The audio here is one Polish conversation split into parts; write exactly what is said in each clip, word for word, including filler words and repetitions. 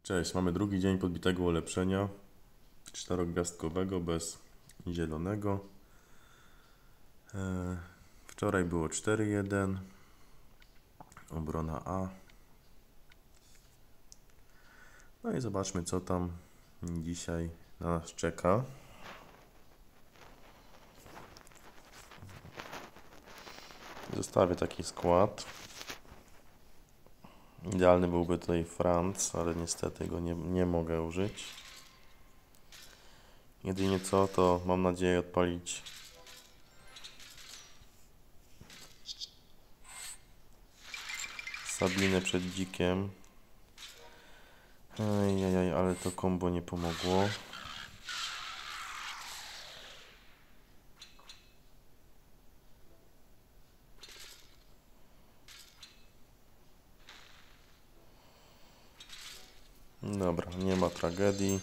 Cześć, mamy drugi dzień podbitego ulepszenia czterogwiazdkowego bez zielonego. E, wczoraj było cztery jeden, obrona A. No i zobaczmy, co tam dzisiaj na nas czeka. Zostawię taki skład. Idealny byłby tutaj Franc, ale niestety go nie, nie mogę użyć. Jedynie co, to mam nadzieję odpalić Sabinę przed dzikiem. Ajajaj, ale to kombo nie pomogło. Dobra, nie ma tragedii.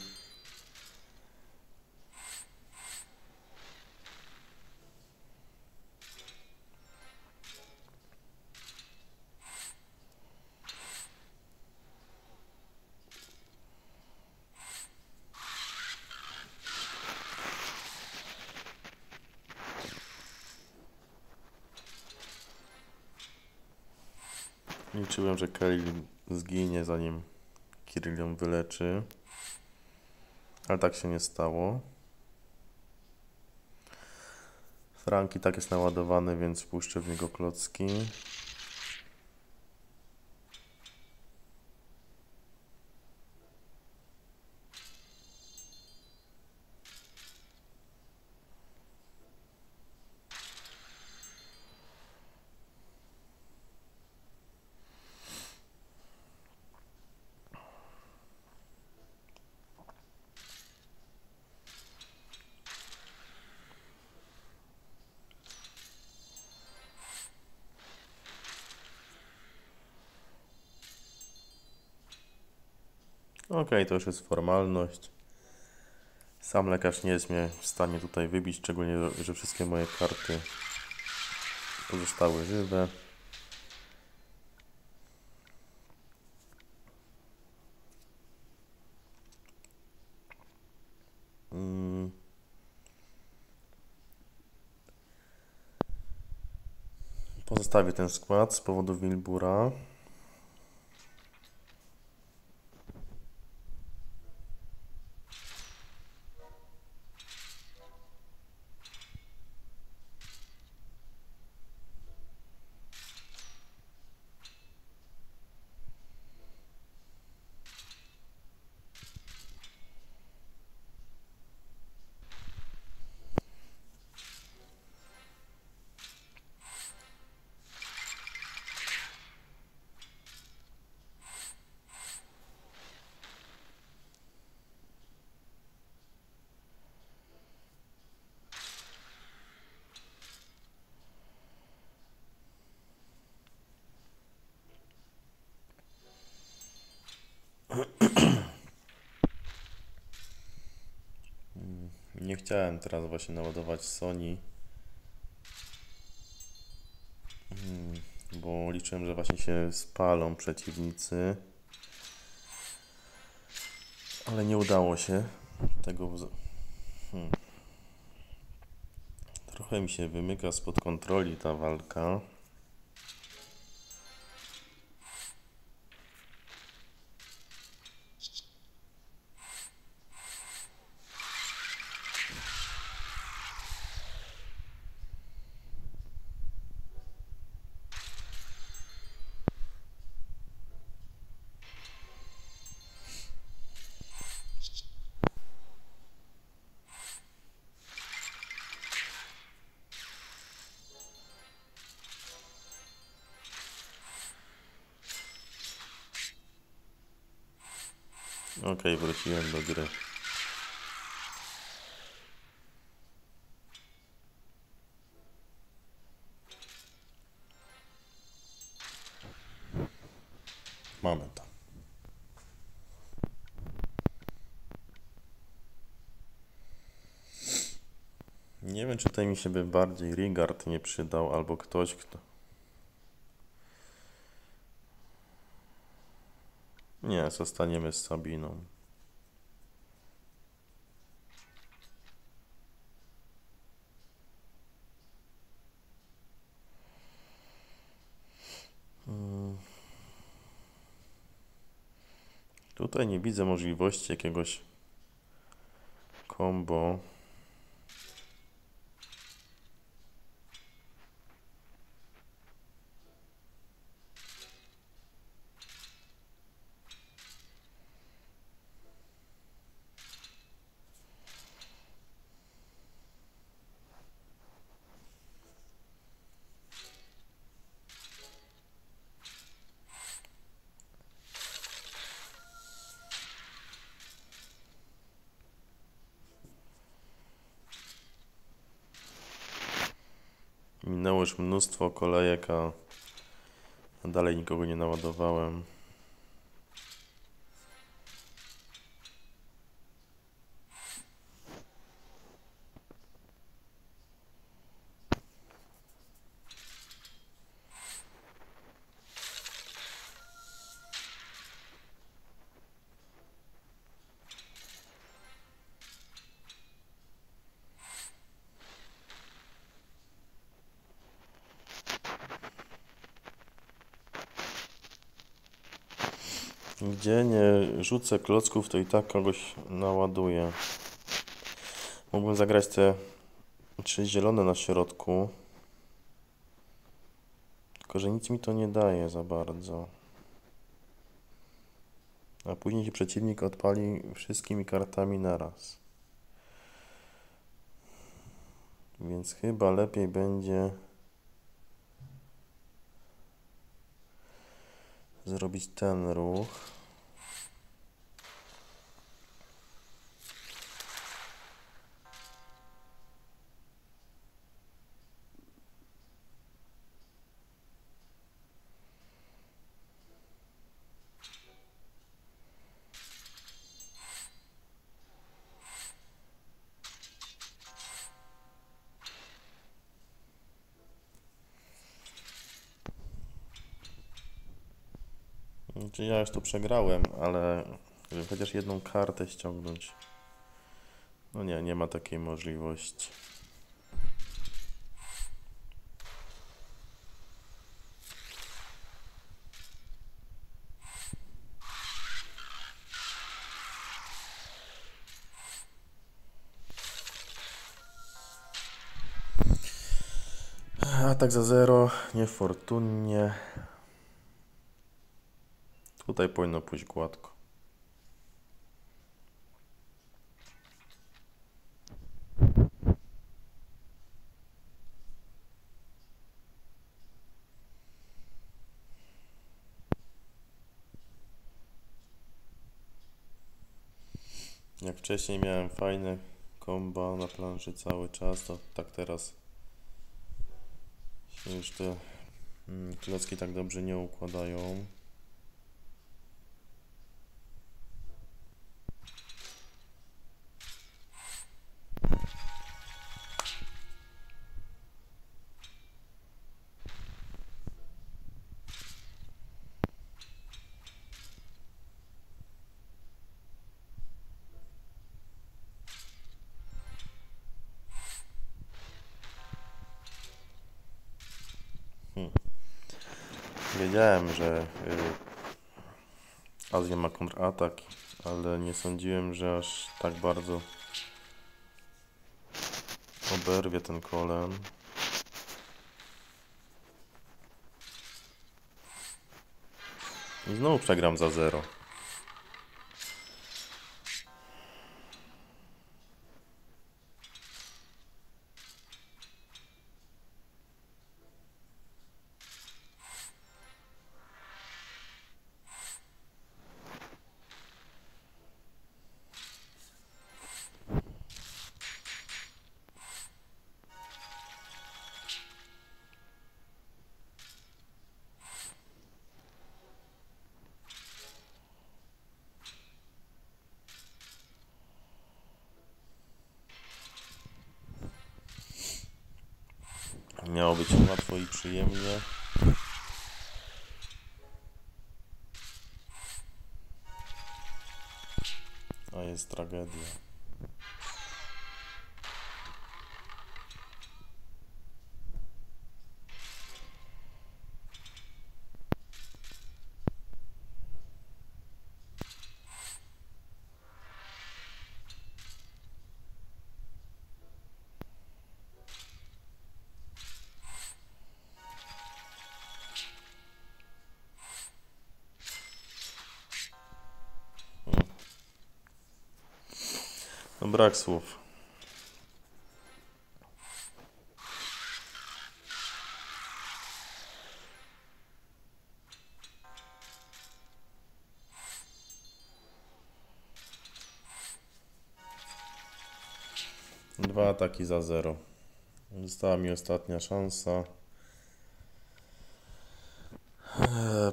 Liczyłem, że Kelly zginie, zanim Kirill ją wyleczy, ale tak się nie stało. Frank i tak jest naładowany, więc wpuszczę w niego klocki. Ok, to już jest formalność. Sam lekarz nie jest mnie w stanie tutaj wybić, szczególnie, że wszystkie moje karty pozostały żywe. Hmm. Pozostawię ten skład z powodu Wilbura. Nie chciałem teraz właśnie naładować Sony, bo liczyłem, że właśnie się spalą przeciwnicy, ale nie udało się tego. Hmm. Trochę mi się wymyka spod kontroli ta walka. Ok, wróciłem do gry. Mamy to. Nie wiem, czy tutaj mi się by bardziej Rigard nie przydał, albo ktoś, kto... Nie, zostaniemy z Sabiną. Hmm. Tutaj nie widzę możliwości jakiegoś combo. Minęło już mnóstwo kolejek, a dalej nikogo nie naładowałem. Gdzie nie rzucę klocków, to i tak kogoś naładuję. Mógłbym zagrać te trzy zielone na środku. Tylko że nic mi to nie daje za bardzo. A później się przeciwnik odpali wszystkimi kartami naraz. Więc chyba lepiej będzie zrobić ten ruch. Znaczy ja już tu przegrałem, ale żeby chociaż jedną kartę ściągnąć. No nie, nie ma takiej możliwości. Atak za zero, niefortunnie. Tutaj powinno pójść gładko. Jak wcześniej miałem fajne komba na planszy cały czas, to tak teraz się już te mm, klocki tak dobrze nie układają. Hmm. Wiedziałem, że y, Azja ma kontratak, ale nie sądziłem, że aż tak bardzo oberwie ten kolen. I znowu przegram za zero. Miało być łatwo i przyjemnie. A jest tragedia. No brak słów. Dwa ataki za zero. Została mi ostatnia szansa. Eee,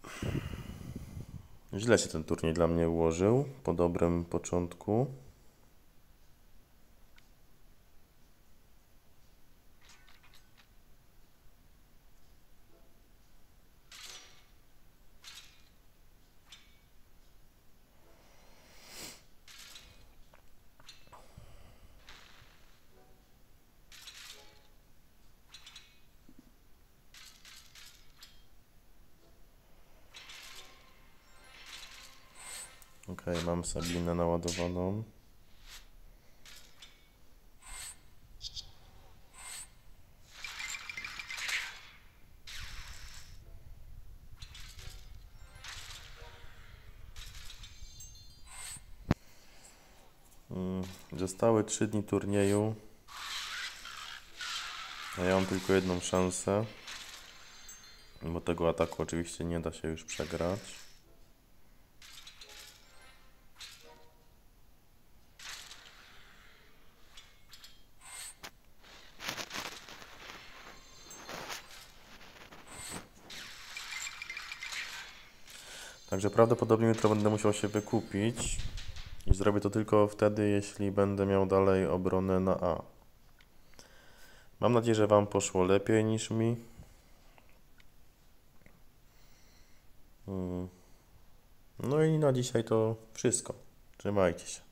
Źle się ten turniej dla mnie ułożył po dobrym początku. Ok, mam Sabinę naładowaną. Mm, Zostały trzy dni turnieju. A ja mam tylko jedną szansę. Bo tego ataku oczywiście nie da się już przegrać. Także prawdopodobnie jutro będę musiał się wykupić. I zrobię to tylko wtedy, jeśli będę miał dalej obronę na A. Mam nadzieję, że Wam poszło lepiej niż mi. No i na dzisiaj to wszystko. Trzymajcie się.